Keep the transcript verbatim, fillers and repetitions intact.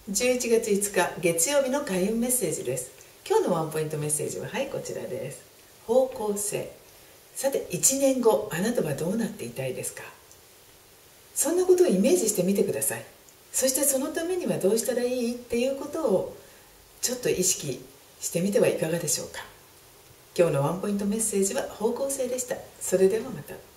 じゅういちがついつか月曜日の開運メッセージです。今日のワンポイントメッセージははいこちらです。方向性。さていちねんごあなたはどうなっていたいですか？そんなことをイメージしてみてください。そしてそのためにはどうしたらいいっていうことをちょっと意識してみてはいかがでしょうか。今日のワンポイントメッセージは方向性でした。それではまた。